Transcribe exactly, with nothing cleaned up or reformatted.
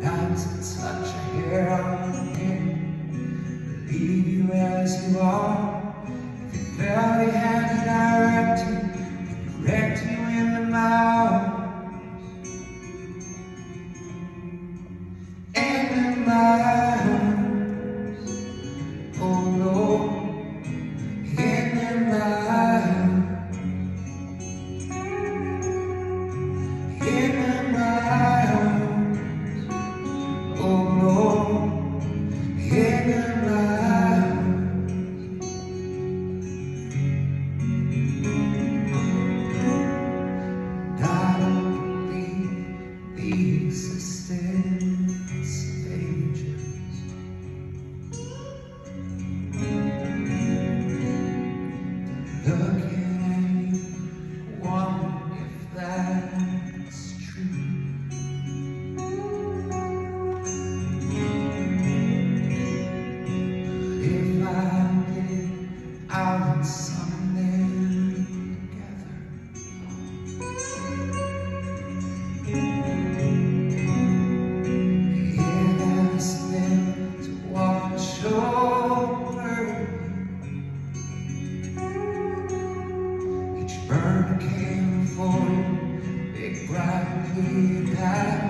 Not to touch a hair on your head, leave you as you are. If you barely had to direct you, direct you into my arms, into my arms. Oh Lord, into my arms, into my arms. Oh Lord, into my arms. I don't believe the existence of angels. Looking at you, wondering if that's true. If I did, I want something together. Yeah, there's them to watch over you. Each burn came for you, big bright clear path.